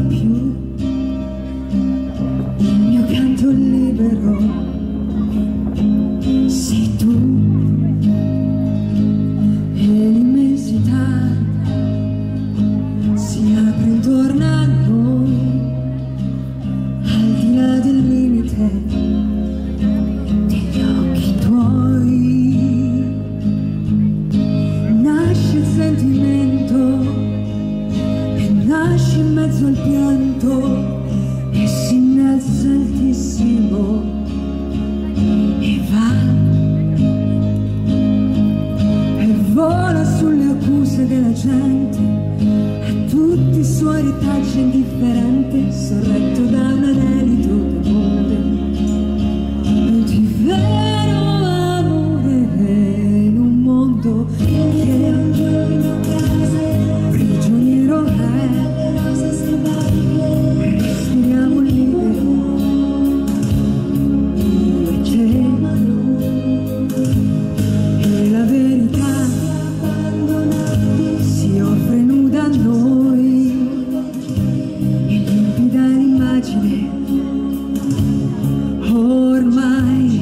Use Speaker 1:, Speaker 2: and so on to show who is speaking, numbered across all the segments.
Speaker 1: più il mio canto libero, sei tu e l'immensità si apre intorno a noi, al di là del limite degli occhi tuoi. Nasce il sentimento e nasce in mezzo al pianto e si innalza altissimo e va e vola sulle accuse della gente, a tutti i suoi retaggi indifferente, sorretto da un anelito d'amore, di vero amore in un mondo che prigioniero è. Respiriamo liberi, io e te, e la verità si offre nuda a noi, e limpida l'immagine ormai,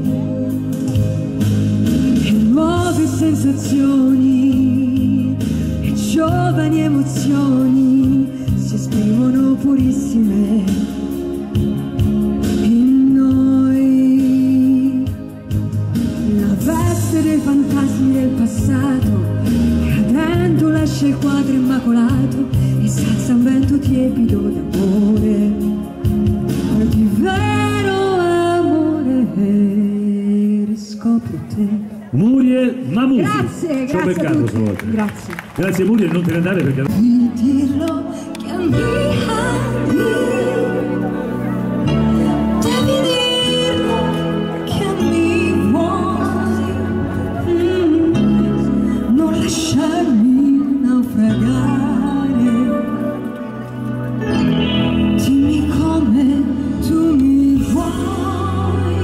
Speaker 1: e nuove sensazioni e giovani emozioni si esprimono purissime in noi. La veste dei fantasmi del passato cadendo lascia il quadro immacolato e salza un vento tiepido d'amore, di vero amore, riscopro te.
Speaker 2: Muriel Mamusi.
Speaker 1: Grazie, grazie a tutti. Grazie.
Speaker 2: Grazie Muriel, non te ne andare perché...
Speaker 1: Di dirlo che ami, devi dirlo che mi vuoi, non lasciarmi naufragare, dimmi come tu mi vuoi,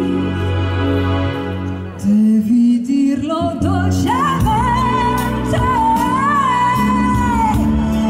Speaker 1: devi dirlo dolcemente.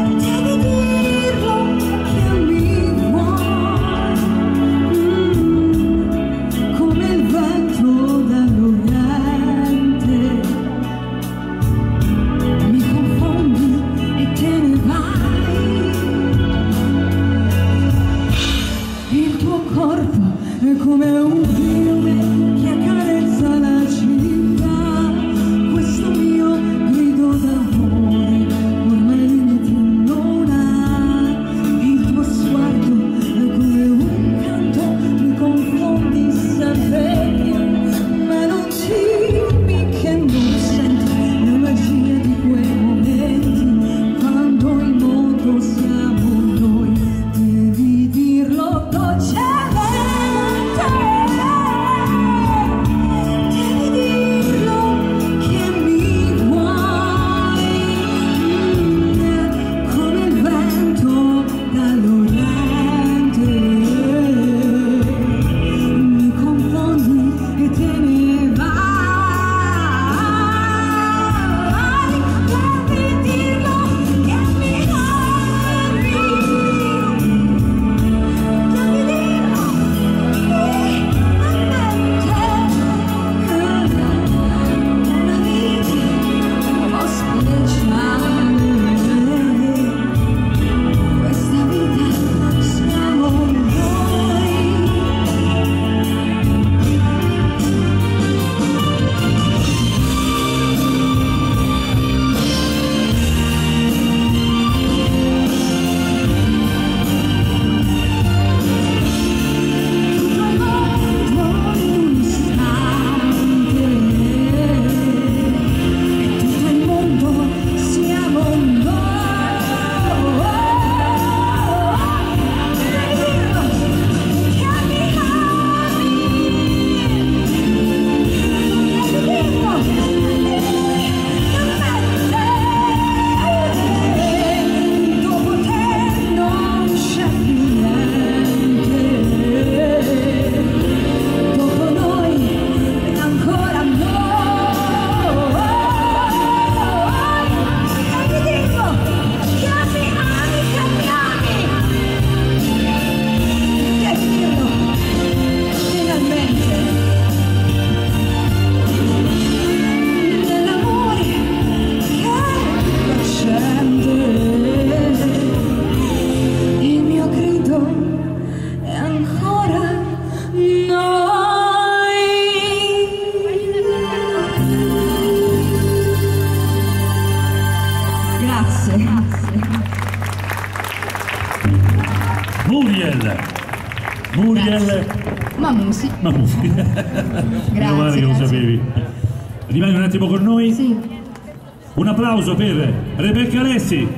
Speaker 2: Muriel. Muriel
Speaker 3: Mamusi.
Speaker 2: Mamusi. Meno male che lo sapevi. Rimani un attimo con noi.
Speaker 3: Sì.
Speaker 2: Un applauso per Rebecca Alessi.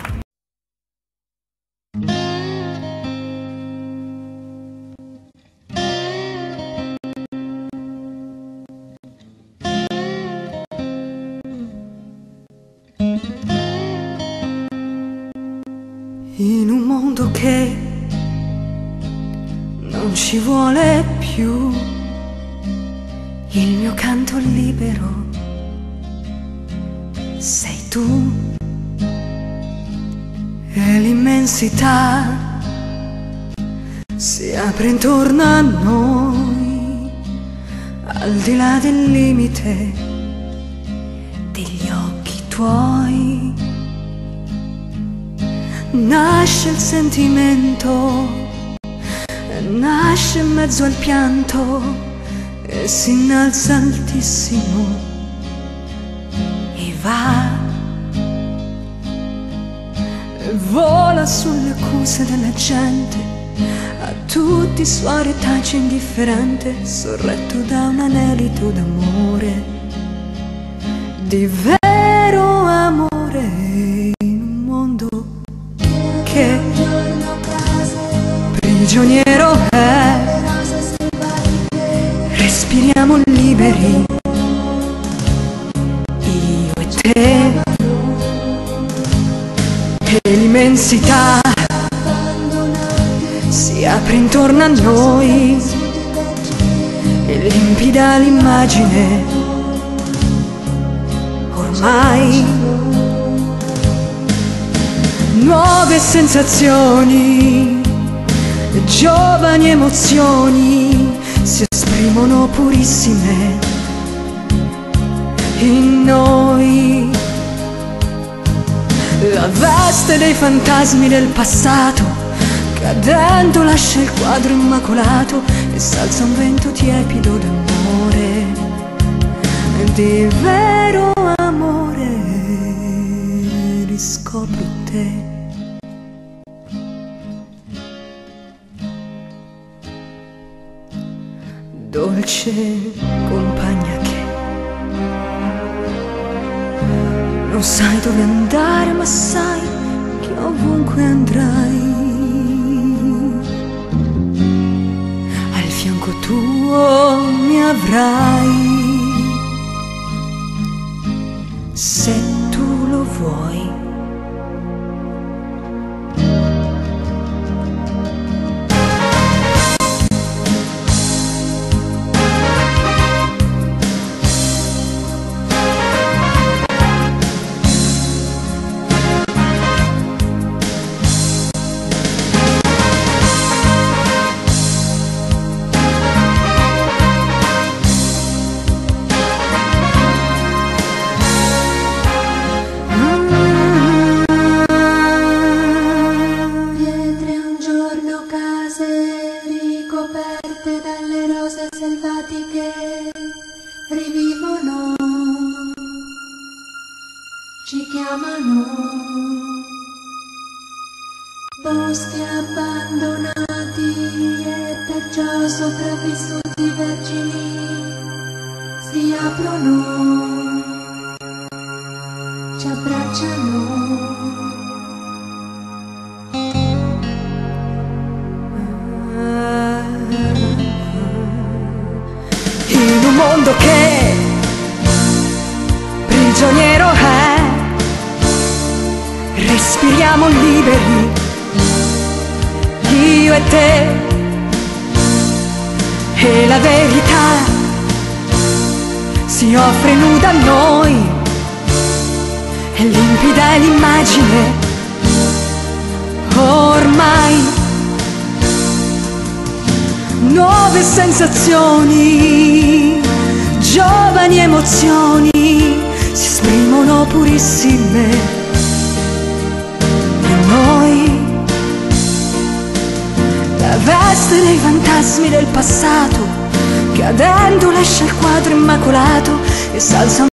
Speaker 1: In un mondo che non ci vuole più, il mio canto libero sei tu, e l'immensità si apre intorno a noi, al di là del limite degli occhi tuoi. Nasce il sentimento, nasce in mezzo al pianto e si innalza altissimo e va e vola sulle accuse della gente, a tutti i suoi retaggi indifferente, sorretto da un anelito d'amore, di vero amore, in un mondo che prigioniero è. Respiriamo liberi, io e te, e l'immensità si apre intorno a noi, e limpida l'immagine ormai. Nuove sensazioni, giovani emozioni si esprimono purissime in noi. La veste dei fantasmi del passato cadendo lascia il quadro immacolato e s'alza un vento tiepido d'amore, di vero amore, riscopro te. Dolce compagna che non sai dove andare, ma sai che ovunque andrai al fianco tuo mi avrai, se tu lo vuoi.
Speaker 4: Rivivono, ci chiamano, boschi abbandonati e perciò sopravvissuti vergini si aprono, ci abbracciano.
Speaker 1: In un mondo che prigioniero è, respiriamo liberi, io e te, e la verità si offre nuda a noi, e limpida è l'immagine ormai. Nuove sensazioni, giovani emozioni si esprimono purissime in noi. La veste dei fantasmi del passato cadendo lascia il quadro immacolato e s'alza